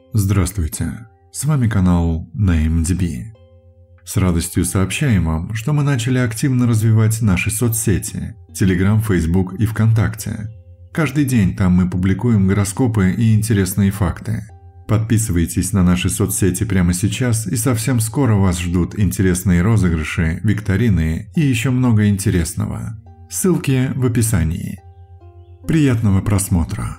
Здравствуйте, с вами канал NameDB. С радостью сообщаем вам, что мы начали активно развивать наши соцсети Telegram, Facebook и ВКонтакте. Каждый день там мы публикуем гороскопы и интересные факты. Подписывайтесь на наши соцсети прямо сейчас, и совсем скоро вас ждут интересные розыгрыши, викторины и еще много интересного. Ссылки в описании. Приятного просмотра!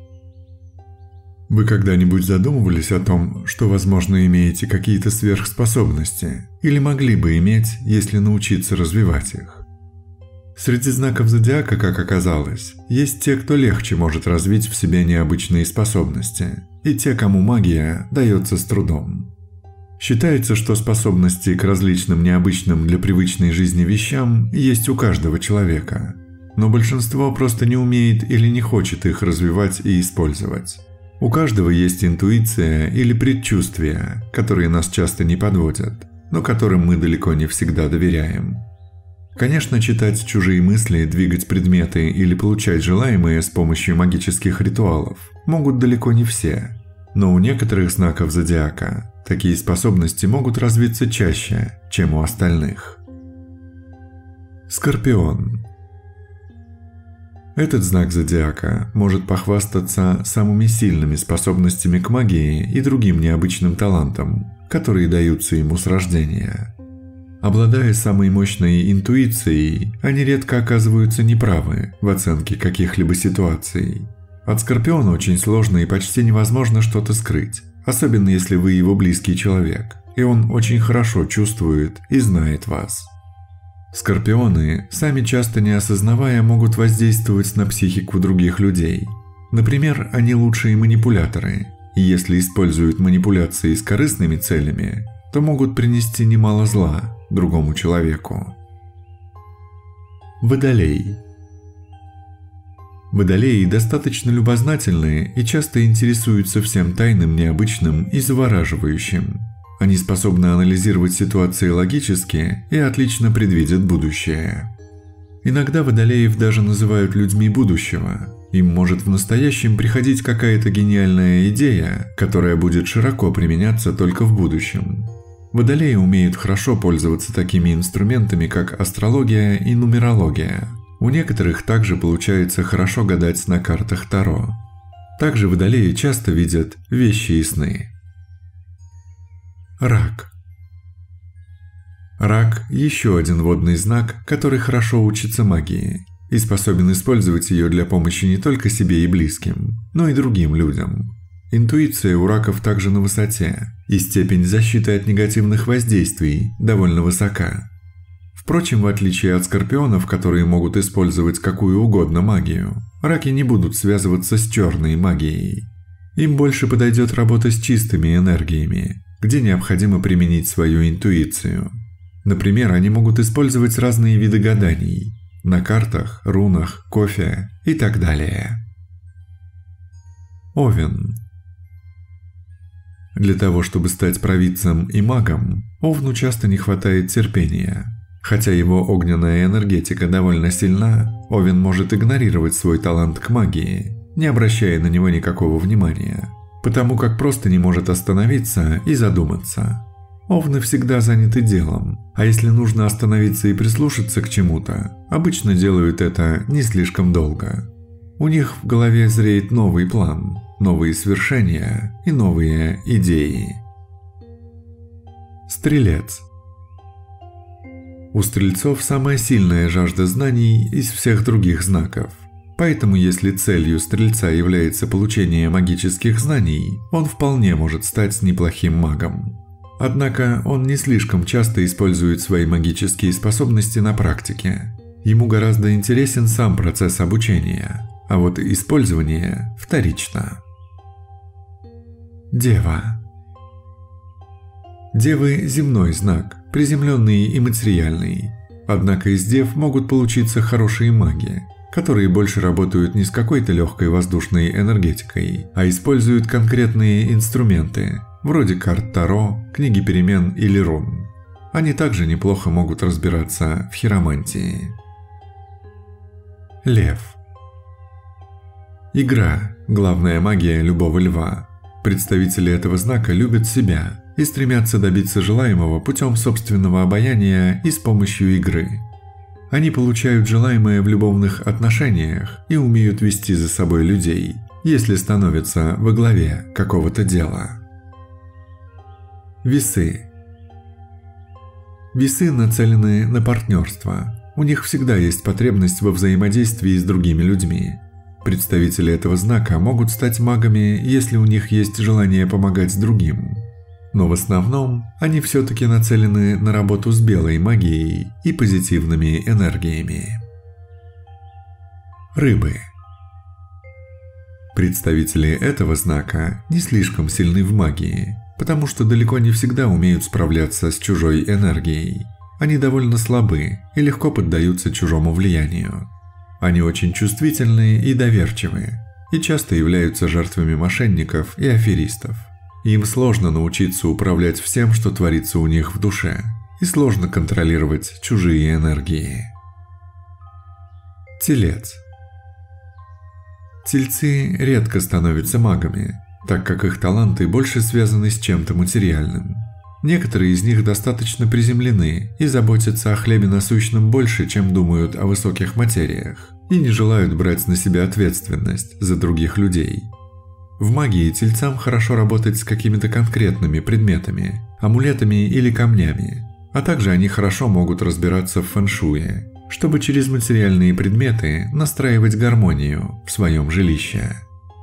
Вы когда-нибудь задумывались о том, что, возможно, имеете какие-то сверхспособности или могли бы иметь, если научиться развивать их? Среди знаков зодиака, как оказалось, есть те, кто легче может развить в себе необычные способности, и те, кому магия дается с трудом. Считается, что способности к различным необычным для привычной жизни вещам есть у каждого человека, но большинство просто не умеет или не хочет их развивать и использовать. У каждого есть интуиция или предчувствия, которые нас часто не подводят, но которым мы далеко не всегда доверяем. Конечно, читать чужие мысли, двигать предметы или получать желаемое с помощью магических ритуалов могут далеко не все, но у некоторых знаков зодиака такие способности могут развиться чаще, чем у остальных. Скорпион. Этот знак зодиака может похвастаться самыми сильными способностями к магии и другим необычным талантам, которые даются ему с рождения. Обладая самой мощной интуицией, они редко оказываются неправы в оценке каких-либо ситуаций. От Скорпиона очень сложно и почти невозможно что-то скрыть, особенно если вы его близкий человек, и он очень хорошо чувствует и знает вас. Скорпионы, сами часто не осознавая, могут воздействовать на психику других людей. Например, они лучшие манипуляторы, и если используют манипуляции с корыстными целями, то могут принести немало зла другому человеку. Водолей. Водолеи достаточно любознательны и часто интересуются всем тайным, необычным и завораживающим. Они способны анализировать ситуации логически и отлично предвидят будущее. Иногда водолеев даже называют людьми будущего. Им может в настоящем приходить какая-то гениальная идея, которая будет широко применяться только в будущем. Водолеи умеют хорошо пользоваться такими инструментами, как астрология и нумерология. У некоторых также получается хорошо гадать на картах Таро. Также водолеи часто видят вещи и сны. Рак. Рак – еще один водный знак, который хорошо учится магии и способен использовать ее для помощи не только себе и близким, но и другим людям. Интуиция у раков также на высоте, и степень защиты от негативных воздействий довольно высока. Впрочем, в отличие от скорпионов, которые могут использовать какую угодно магию, раки не будут связываться с черной магией. Им больше подойдет работа с чистыми энергиями, где необходимо применить свою интуицию. Например, они могут использовать разные виды гаданий на картах, рунах, кофе и так далее. Овен. Для того, чтобы стать провидцем и магом, Овну часто не хватает терпения. Хотя его огненная энергетика довольно сильна, Овен может игнорировать свой талант к магии, не обращая на него никакого внимания, потому как просто не может остановиться и задуматься. Овны всегда заняты делом, а если нужно остановиться и прислушаться к чему-то, обычно делают это не слишком долго. У них в голове зреет новый план, новые свершения и новые идеи. Стрелец. У стрельцов самая сильная жажда знаний из всех других знаков. Поэтому если целью стрельца является получение магических знаний, он вполне может стать неплохим магом. Однако он не слишком часто использует свои магические способности на практике. Ему гораздо интересен сам процесс обучения, а вот использование вторично. Дева. Девы – земной знак, приземленный и материальный. Однако из дев могут получиться хорошие маги, которые больше работают не с какой-то легкой воздушной энергетикой, а используют конкретные инструменты, вроде карт Таро, книги перемен или рун. Они также неплохо могут разбираться в хиромантии. Лев. Игра – главная магия любого льва. Представители этого знака любят себя и стремятся добиться желаемого путем собственного обаяния и с помощью игры. Они получают желаемое в любовных отношениях и умеют вести за собой людей, если становятся во главе какого-то дела. Весы. Весы нацелены на партнерство. У них всегда есть потребность во взаимодействии с другими людьми. Представители этого знака могут стать магами, если у них есть желание помогать другим. Но в основном они все-таки нацелены на работу с белой магией и позитивными энергиями. Рыбы. Представители этого знака не слишком сильны в магии, потому что далеко не всегда умеют справляться с чужой энергией. Они довольно слабы и легко поддаются чужому влиянию. Они очень чувствительны и доверчивы, и часто являются жертвами мошенников и аферистов. Им сложно научиться управлять всем, что творится у них в душе, и сложно контролировать чужие энергии. Телец. Тельцы редко становятся магами, так как их таланты больше связаны с чем-то материальным. Некоторые из них достаточно приземлены и заботятся о хлебе насущном больше, чем думают о высоких материях, и не желают брать на себя ответственность за других людей. В магии тельцам хорошо работать с какими-то конкретными предметами, амулетами или камнями, а также они хорошо могут разбираться в фэншуе, чтобы через материальные предметы настраивать гармонию в своем жилище.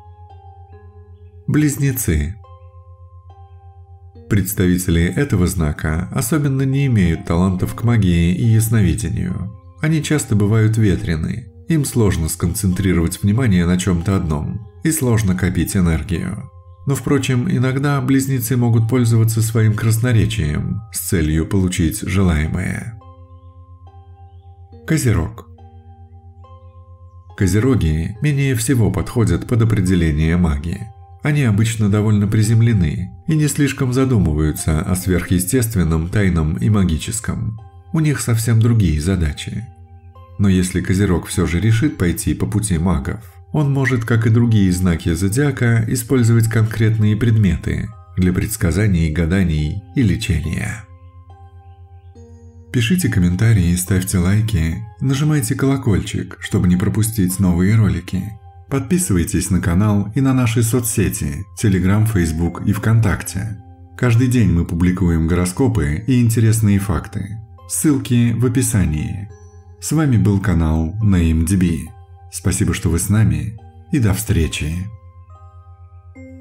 Близнецы. Представители этого знака особенно не имеют талантов к магии и ясновидению. Они часто бывают ветрены, им сложно сконцентрировать внимание на чем-то одном и сложно копить энергию. Но, впрочем, иногда близнецы могут пользоваться своим красноречием с целью получить желаемое. Козерог. Козероги менее всего подходят под определение маги. Они обычно довольно приземлены и не слишком задумываются о сверхъестественном, тайном и магическом. У них совсем другие задачи. Но если Козерог все же решит пойти по пути магов, он может, как и другие знаки зодиака, использовать конкретные предметы для предсказаний, гаданий и лечения. Пишите комментарии, ставьте лайки, нажимайте колокольчик, чтобы не пропустить новые ролики. Подписывайтесь на канал и на наши соцсети – Telegram, Facebook и ВКонтакте. Каждый день мы публикуем гороскопы и интересные факты. Ссылки в описании. С вами был канал NameDB. Спасибо, что вы с нами, и до встречи.